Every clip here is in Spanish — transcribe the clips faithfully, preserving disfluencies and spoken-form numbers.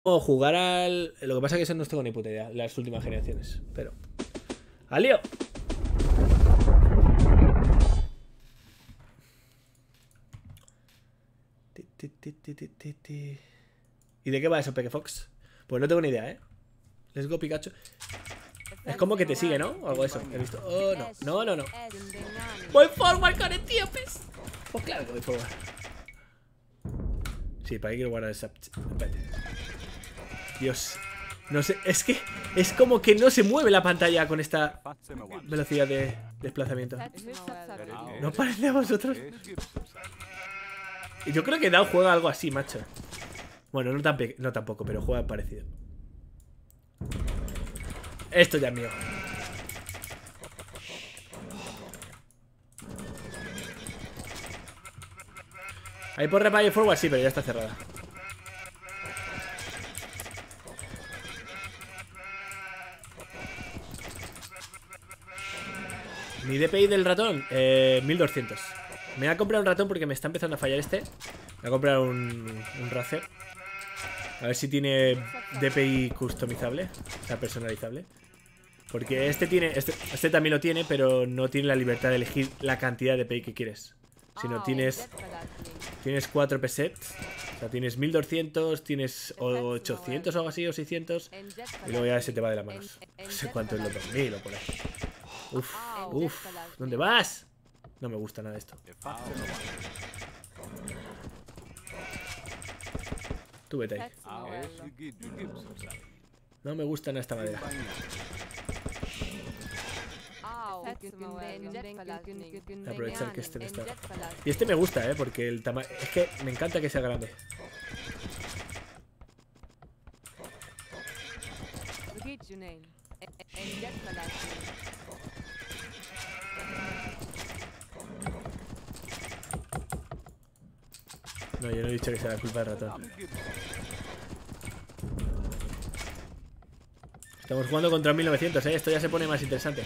jugar al... Lo que pasa es que eso no tengo ni puta idea, las últimas generaciones. Pero... ¡Al lío! ¿Y de qué va eso, Pekefox? Pues no tengo ni idea, ¿eh? Let's go, Pikachu. Es como que te sigue, ¿no? O algo de eso. He visto. Oh, no. No, no, no. Voy forward con etíopes. Pues claro que voy forward. Sí, para ahí quiero guardar el sap. Dios. No sé. Es que es como que no se mueve la pantalla con esta velocidad de desplazamiento. ¿No parece a vosotros? Yo creo que Dao juega algo así, macho. Bueno, no, tan no tampoco, pero juega parecido. Esto ya es mío. Ahí por repay forward, sí, pero ya está cerrada. Mi D P I del ratón, eh, mil doscientos. Me voy a comprar un ratón porque me está empezando a fallar este. Me voy a comprar un, un Razer. A ver si tiene D P I customizable, o sea, personalizable. Porque este tiene, este, este también lo tiene, pero no tiene la libertad de elegir la cantidad de D P I que quieres. Sino tienes Tienes cuatro presets. O sea, tienes mil doscientos, tienes ochocientos o algo así, o seiscientos. Y luego ya se te va de las manos. No sé cuánto es los dos mil o por ahí. Uf, uf. ¿Dónde vas? No me gusta nada esto. Tú vete ahí. No me gusta nada esta madera. Voy a aprovechar que este no está. Y este me gusta, eh, porque el tamaño. Es que me encanta que sea grande. No, yo no he dicho que sea la culpa del ratón. Estamos jugando contra mil novecientos, eh. Esto ya se pone más interesante.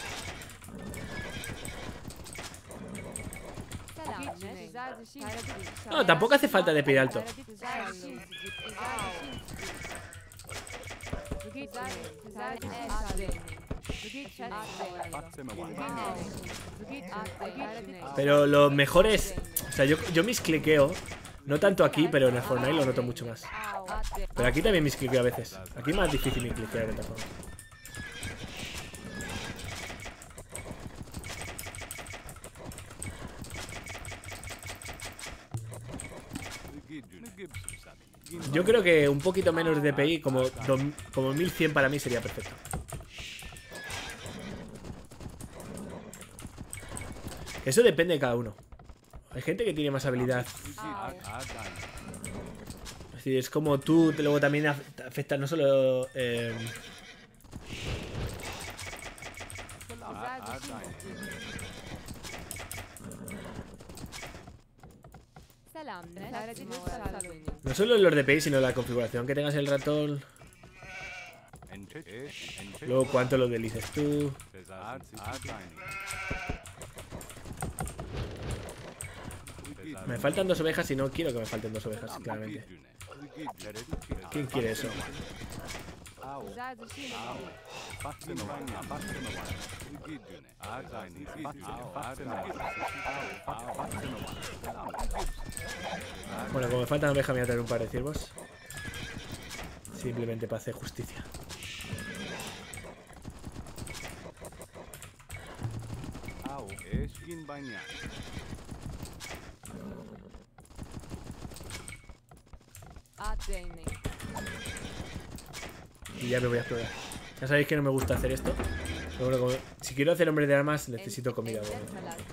No, tampoco hace falta de pie alto. Pero lo mejor es... O sea, yo, yo miscliqueo. No tanto aquí, pero en el Fortnite lo noto mucho más. Pero aquí también miscliqueo a veces. Aquí es más difícil miscliquear de esta forma. Yo creo que un poquito menos de D P I, como, como mil cien para mí sería perfecto. Eso depende de cada uno. Hay gente que tiene más habilidad. Es decir, es como tú, luego también afecta no solo... Eh, no solo los D P I, sino la configuración que tengas el ratón. Luego cuánto lo deslices tú. Me faltan dos ovejas y no quiero que me falten dos ovejas, claramente. ¿Quién quiere eso? Bueno, como me faltan ovejas, me voy a traer un par de ciervos. Simplemente para hacer justicia. Y ya me voy a explorar. Ya sabéis que no me gusta hacer esto. Pero bueno, como, si quiero hacer hombre de armas, necesito comida. Bueno.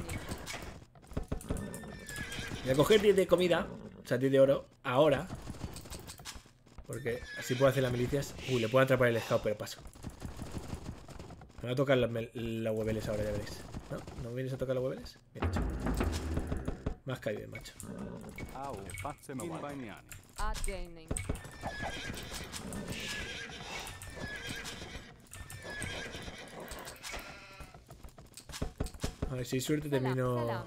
Voy a coger diez de comida, o sea, diez de oro, ahora. Porque así puedo hacer las milicias. Uy, le puedo atrapar el scout, pero paso. Me va a tocar las la hueveles ahora, ya veréis. ¿No? ¿No vienes a tocar los hueveles? Bien hecho. Me has caído bien, macho. A ver si hay suerte termino.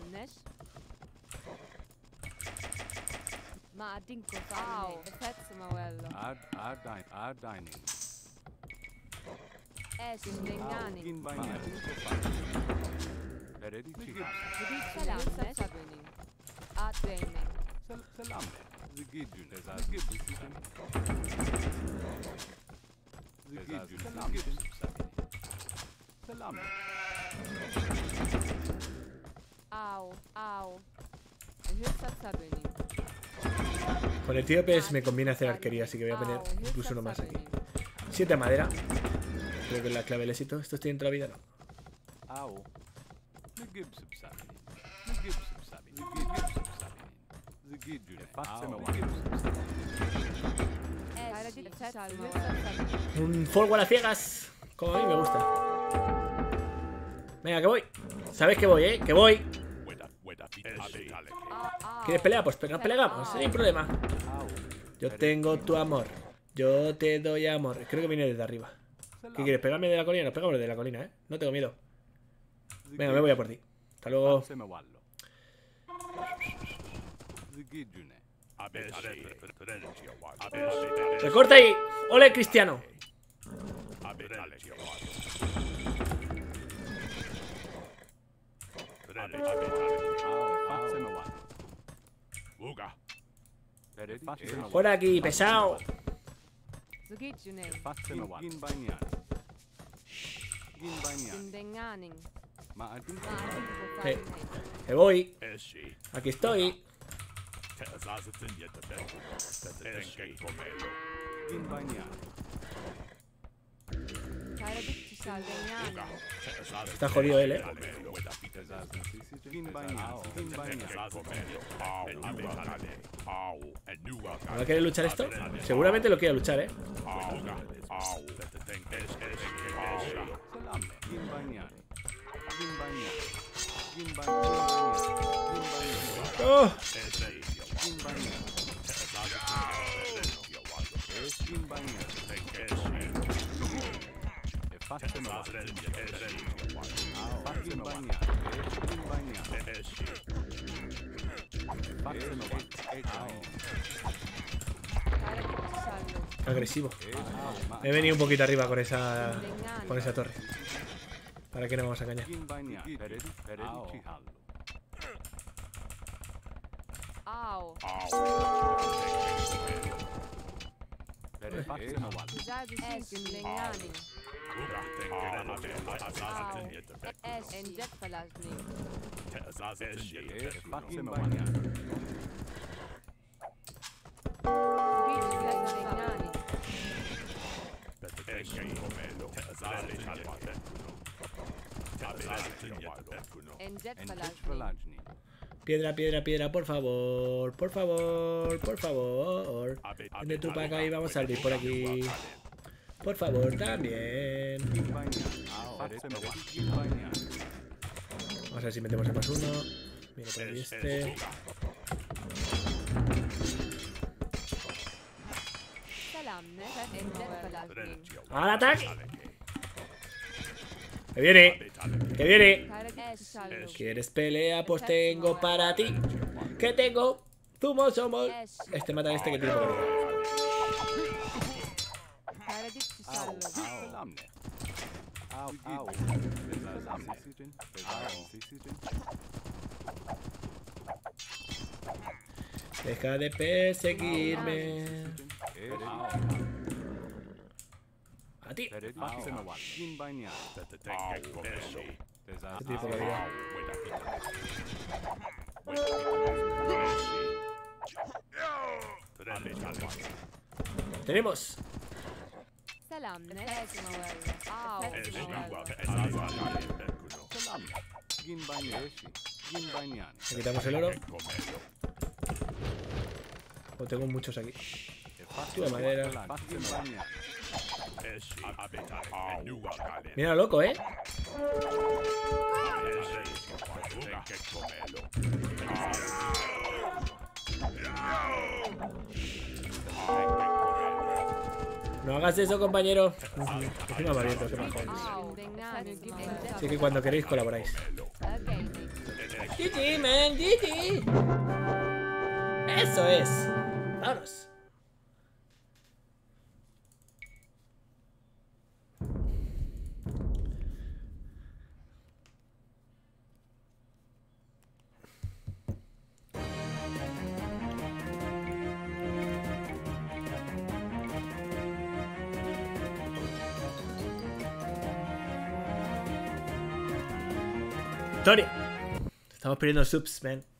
Con etíopes me conviene hacer arquería, así que voy a poner incluso uno más aquí. Siete madera. Creo que es la clave del éxito. ¿Estos tienen toda la vida? No. Un forward a ciegas, como a mí me gusta. Venga, que voy. Sabes que voy, eh, que voy. ¿Quieres pelear? Pues nos peleamos, sin problema. Yo tengo tu amor. Yo te doy amor. Creo que viene desde arriba. ¿Qué quieres? ¿Pegarme de la colina? Nos pegamos desde la colina, eh. No tengo miedo. Venga, me voy a por ti. Hasta luego. ¡Recorta ahí! ¡Ole, Cristiano! Por aquí, pesado. Eh, que voy. Aquí estoy. Está jodido él, eh. ¿Va a querer luchar esto? Seguramente lo quiere luchar, eh. ¡Oh! Agresivo. He venido un poquito arriba con esa con esa torre. ¿Para qué no vamos a engañar? Piedra, piedra, piedra, por favor. Por favor, por favor. Vende tú para acá y vamos a salir por aquí. Por favor, también. Vamos a ver si metemos el más uno. Mira por ahí este. ¡Al ataque! ¡Que viene! ¡Que viene! ¿Quieres pelea? Pues tengo para ti. ¿Qué tengo? Zumo somos. Este mata a este que tiene por ahí. Deja de perseguirme. A ti. ¿Qué tipo de vida? Tenemos. Le quitamos el oro. Oh, tengo muchos aquí. Tío de madera. Mira, loco, ¿eh? No hagas eso, compañero. Encima me abierto, qué majones. Así que cuando queréis colaboráis. G G, man, G G. Eso es. Vámonos. victoria. Estamos perdiendo subs, man.